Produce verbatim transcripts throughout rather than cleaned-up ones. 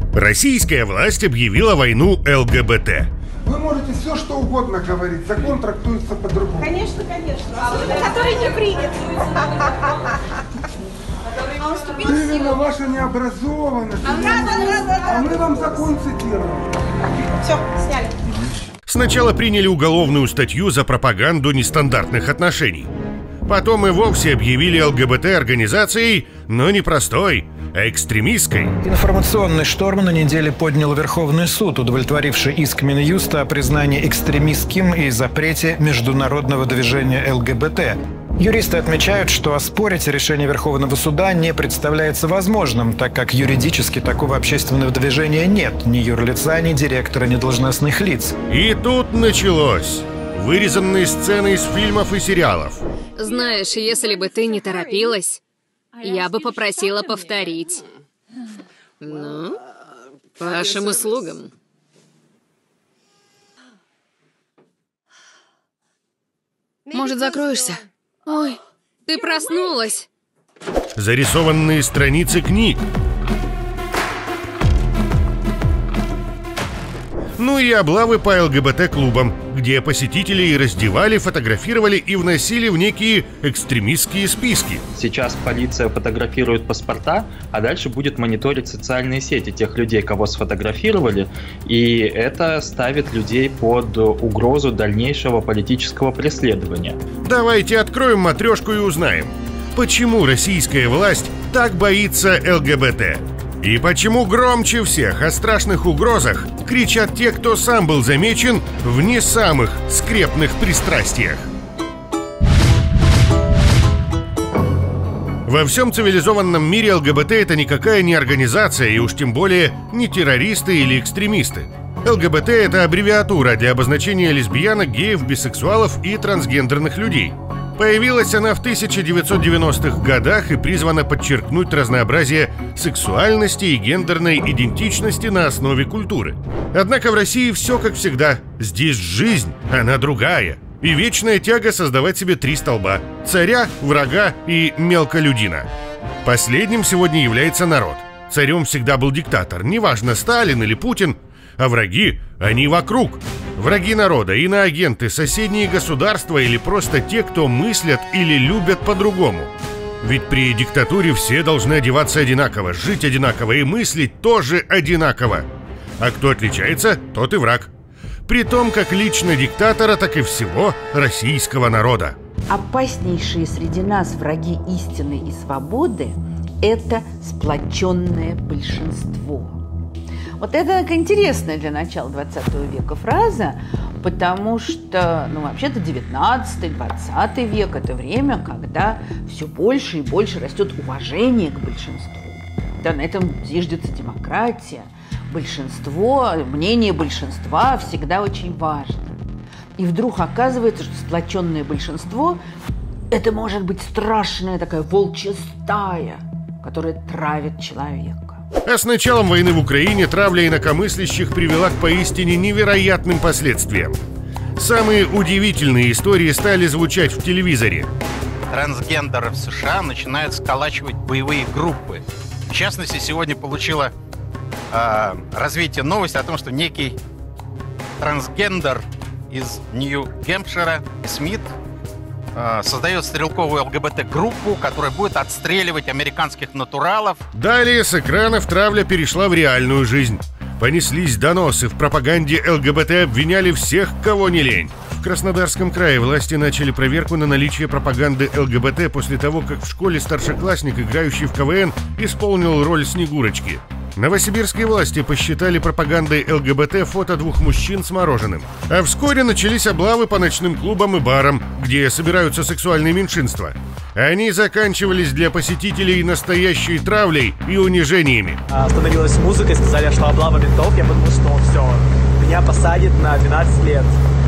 Российская власть объявила войну ЛГБТ. Вы можете все, что угодно говорить, закон трактуется по-другому. Конечно, конечно. Который не принят. Именно ваша необразованность. А мы вам закон цитируем. Все, сняли. Сначала приняли уголовную статью за пропаганду нестандартных отношений. Потом и вовсе объявили ЛГБТ организацией, но не простой, а экстремистской. Информационный шторм на неделе поднял Верховный суд, удовлетворивший иск Минюста о признании экстремистским и запрете международного движения ЛГБТ. Юристы отмечают, что оспорить решение Верховного суда не представляется возможным, так как юридически такого общественного движения нет, ни юрлица, ни директора, ни должностных лиц. И тут началось. Вырезанные сцены из фильмов и сериалов. Знаешь, если бы ты не торопилась, я бы попросила повторить. Ну, по вашим услугам. Может, закроешься? Ой, ты проснулась. Зарисованные страницы книг. Ну и облавы по ЛГБТ-клубам, где посетителей раздевали, фотографировали и вносили в некие экстремистские списки. Сейчас полиция фотографирует паспорта, а дальше будет мониторить социальные сети тех людей, кого сфотографировали, и это ставит людей под угрозу дальнейшего политического преследования. Давайте откроем матрешку и узнаем, почему российская власть так боится ЛГБТ. И почему громче всех о страшных угрозах кричат те, кто сам был замечен в не самых скрепных пристрастиях? Во всем цивилизованном мире ЛГБТ — это никакая не организация, и уж тем более не террористы или экстремисты. ЛГБТ — это аббревиатура для обозначения лесбиянок, геев, бисексуалов и трансгендерных людей. Появилась она в тысяча девятьсот девяностых годах и призвана подчеркнуть разнообразие сексуальности и гендерной идентичности на основе культуры. Однако в России все как всегда. Здесь жизнь, она другая. И вечная тяга создавать себе три столба – царя, врага и мелколюдина. Последним сегодня является народ. Царем всегда был диктатор, неважно, Сталин или Путин, а враги – они вокруг. Враги народа, иноагенты, соседние государства или просто те, кто мыслят или любят по-другому. Ведь при диктатуре все должны одеваться одинаково, жить одинаково и мыслить тоже одинаково. А кто отличается, тот и враг. При том, как лично диктатора, так и всего российского народа. Опаснейшие среди нас враги истины и свободы – это сплоченное большинство. Вот это интересная для начала двадцатого века фраза, потому что, ну, вообще-то девятнадцатый, двадцатый век – это время, когда все больше и больше растет уважение к большинству. Да, на этом зиждется демократия. Большинство, мнение большинства всегда очень важно. И вдруг оказывается, что сплоченное большинство – это может быть страшная такая волчья стая, которая травит человека. А с началом войны в Украине травля инакомыслящих привела к поистине невероятным последствиям. Самые удивительные истории стали звучать в телевизоре. Трансгендеры в США начинают сколачивать боевые группы. В частности, сегодня получила э, развитие новость о том, что некий трансгендер из Нью-Гэмпшира, Смит, создает стрелковую ЛГБТ-группу, которая будет отстреливать американских натуралов. Далее с экранов травля перешла в реальную жизнь. Понеслись доносы, в пропаганде ЛГБТ обвиняли всех, кого не лень. В Краснодарском крае власти начали проверку на наличие пропаганды ЛГБТ после того, как в школе старшеклассник, играющий в КВН, исполнил роль Снегурочки. Новосибирские власти посчитали пропагандой ЛГБТ фото двух мужчин с мороженым. А вскоре начались облавы по ночным клубам и барам, где собираются сексуальные меньшинства. Они заканчивались для посетителей настоящей травлей и унижениями. Остановилась музыка и сказали, что облава ментов. Я подумал, что все, меня посадят на двенадцать лет.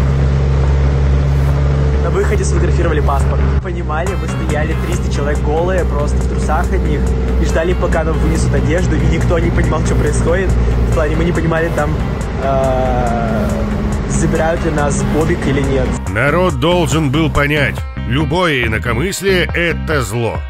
На выходе сфотографировали паспорт. Понимали, мы стояли триста человек голые, просто в трусах одних, и ждали, пока нам вынесут одежду, и никто не понимал, что происходит. В плане, мы не понимали, там, э, забирают ли нас бобик или нет. Народ должен был понять, любое инакомыслие – это зло.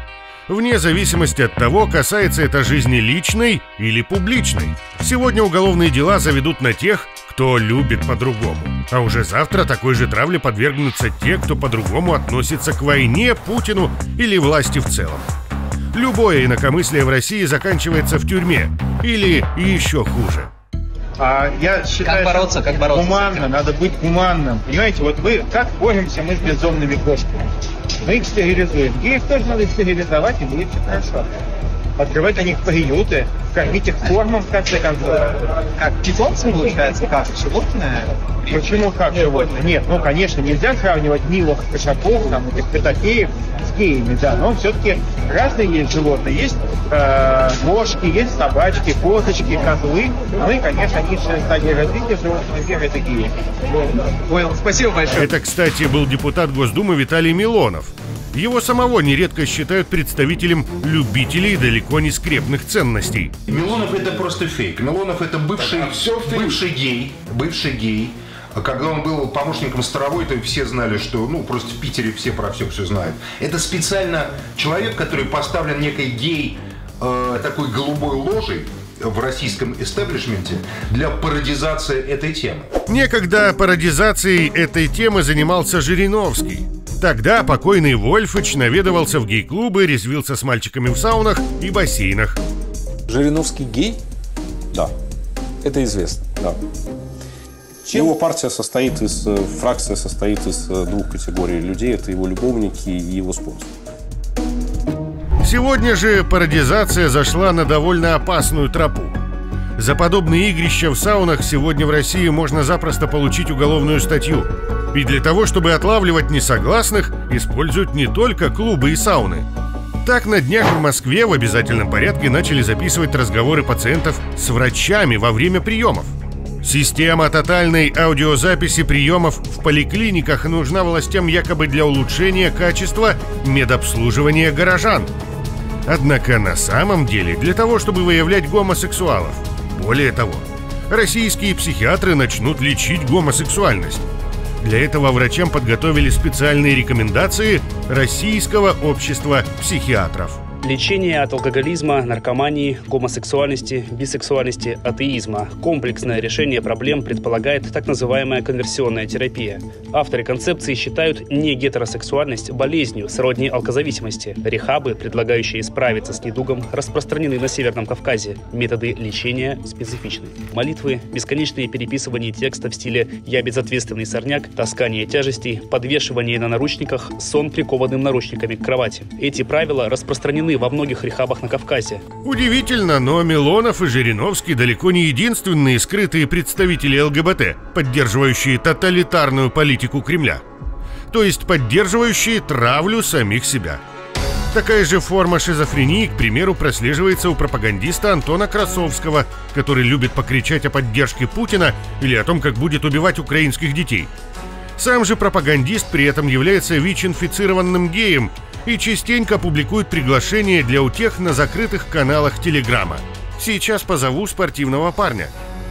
вне зависимости от того, касается это жизни личной или публичной. Сегодня уголовные дела заведут на тех, кто любит по-другому. А уже завтра такой же травле подвергнутся те, кто по-другому относится к войне, Путину или власти в целом. Любое инакомыслие в России заканчивается в тюрьме. Или еще хуже. А я считаю, как бороться, как бороться гуманно, надо быть гуманным. Понимаете, вот мы как боремся мы с бездомными кошками? Мы их стерилизуем. Геев тоже надо стерилизовать, и будет все хорошо. Открывать на них приюты, кормить их кормом, в конце концов. Как питомцы, получается, как животное? Почему как животное? Нет, ну, конечно, нельзя сравнивать милых кошаков, там, этих петакеев с геями, да, но все-таки разные есть животные. Есть э, кошки, есть собачки, козочки, козлы. Ну и, конечно, низшая стадия развития животного мира — это геи. Понял, спасибо большое. Это, кстати, был депутат Госдумы Виталий Милонов. Его самого нередко считают представителем любителей далеко не скрепных ценностей. Милонов — это просто фейк. Милонов — это бывший, бывший гей, бывший гей. Когда он был помощником Старовой, то все знали, что, ну, просто в Питере все про все все знают. Это специально человек, который поставлен некой гей, э, такой голубой ложей в российском истеблишменте для пародизации этой темы. Некогда пародизацией этой темы занимался Жириновский. Тогда покойный Вольфыч наведывался в гей-клубы, резвился с мальчиками в саунах и бассейнах. Жириновский гей? Да. Это известно, да. Чем? Его партия состоит из, фракция состоит из двух категорий людей. Это его любовники и его спонсоры. Сегодня же пародизация зашла на довольно опасную тропу. За подобные игрища в саунах сегодня в России можно запросто получить уголовную статью. И для того, чтобы отлавливать несогласных, используют не только клубы и сауны. Так на днях в Москве в обязательном порядке начали записывать разговоры пациентов с врачами во время приемов. Система тотальной аудиозаписи приемов в поликлиниках нужна властям якобы для улучшения качества медобслуживания горожан. Однако на самом деле для того, чтобы выявлять гомосексуалов. Более того, российские психиатры начнут лечить гомосексуальность. Для этого врачам подготовили специальные рекомендации Российского общества психиатров. Лечение от алкоголизма, наркомании, гомосексуальности, бисексуальности, атеизма. Комплексное решение проблем предполагает так называемая конверсионная терапия. Авторы концепции считают негетеросексуальность болезнью сродни алкозависимости. Рехабы, предлагающие справиться с недугом, распространены на Северном Кавказе. Методы лечения специфичны. Молитвы, бесконечные переписывания текста в стиле «я безответственный сорняк», таскание тяжестей, подвешивание на наручниках, сон прикованным наручниками к кровати. Эти правила распространены во многих рехабах на Кавказе. Удивительно, но Милонов и Жириновский далеко не единственные скрытые представители ЛГБТ, поддерживающие тоталитарную политику Кремля. То есть поддерживающие травлю самих себя. Такая же форма шизофрении, к примеру, прослеживается у пропагандиста Антона Красовского, который любит покричать о поддержке Путина или о том, как будет убивать украинских детей. Сам же пропагандист при этом является ВИЧ-инфицированным геем и частенько публикует приглашения для утех на закрытых каналах Телеграма. Сейчас позову спортивного парня.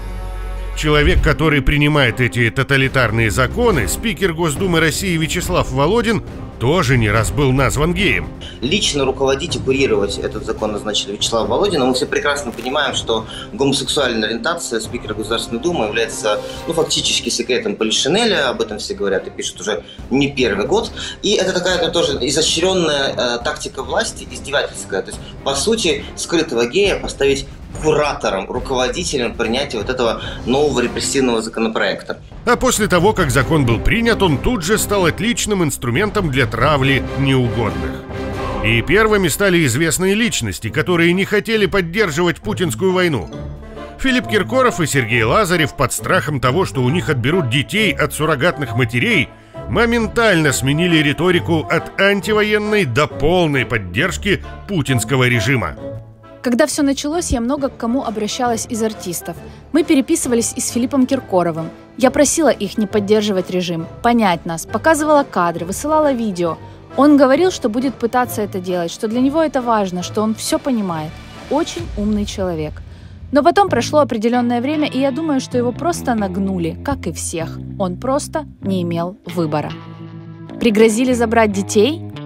Человек, который принимает эти тоталитарные законы, спикер Госдумы России Вячеслав Володин, тоже не раз был назван геем. Лично руководить и курировать этот закон назначили Вячеслава Володина. Мы все прекрасно понимаем, что гомосексуальная ориентация спикера Государственной Думы является, ну, фактически секретом Полишинеля. Об этом все говорят и пишут уже не первый год. И это такая, ну, тоже изощренная э, тактика власти, издевательская. То есть, по сути, скрытого гея поставить куратором, руководителем принятия вот этого нового репрессивного законопроекта. А после того, как закон был принят, он тут же стал отличным инструментом для травли неугодных. И первыми стали известные личности, которые не хотели поддерживать путинскую войну. Филипп Киркоров и Сергей Лазарев под страхом того, что у них отберут детей от суррогатных матерей, моментально сменили риторику от антивоенной до полной поддержки путинского режима. Когда все началось, я много к кому обращалась из артистов. Мы переписывались и с Филиппом Киркоровым. Я просила их не поддерживать режим, понять нас, показывала кадры, высылала видео. Он говорил, что будет пытаться это делать, что для него это важно, что он все понимает. Очень умный человек. Но потом прошло определенное время, и я думаю, что его просто нагнули, как и всех. Он просто не имел выбора. Пригрозили забрать детей?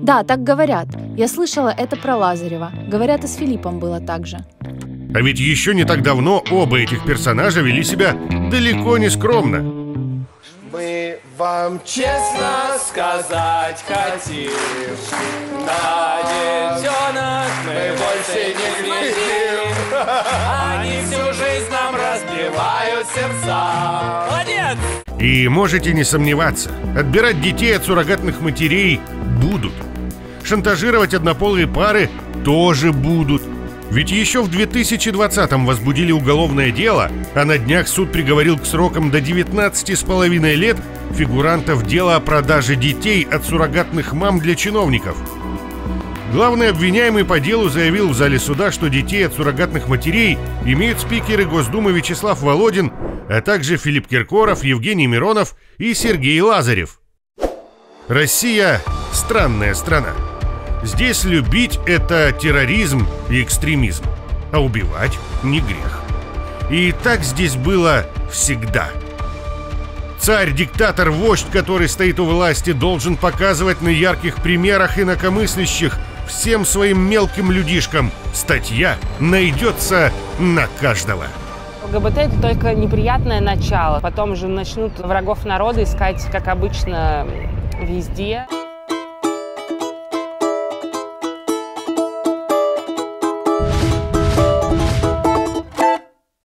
Да, так говорят. Я слышала это про Лазарева. Говорят, и с Филиппом было так же. А ведь еще не так давно оба этих персонажа вели себя далеко не скромно. Мы вам честно сказать хотим, на детенок мы больше не глядим. Они всю жизнь нам разбивают сердца. Молодец! И можете не сомневаться, отбирать детей от суррогатных матерей будут. Шантажировать однополые пары тоже будут. Ведь еще в две тысячи двадцатом возбудили уголовное дело, а на днях суд приговорил к срокам до девятнадцати с половиной лет фигурантов дела о продаже детей от суррогатных мам для чиновников. Главный обвиняемый по делу заявил в зале суда, что детей от суррогатных матерей имеют спикеры Госдумы Вячеслав Володин, а также Филипп Киркоров, Евгений Миронов и Сергей Лазарев. Россия – странная страна. Здесь любить – это терроризм и экстремизм, а убивать – не грех. И так здесь было всегда. Царь, диктатор, вождь, который стоит у власти, должен показывать на ярких примерах инакомыслящих всем своим мелким людишкам. Статья найдется на каждого. ЛГБТ – это только неприятное начало. Потом же начнут врагов народа искать, как обычно, везде.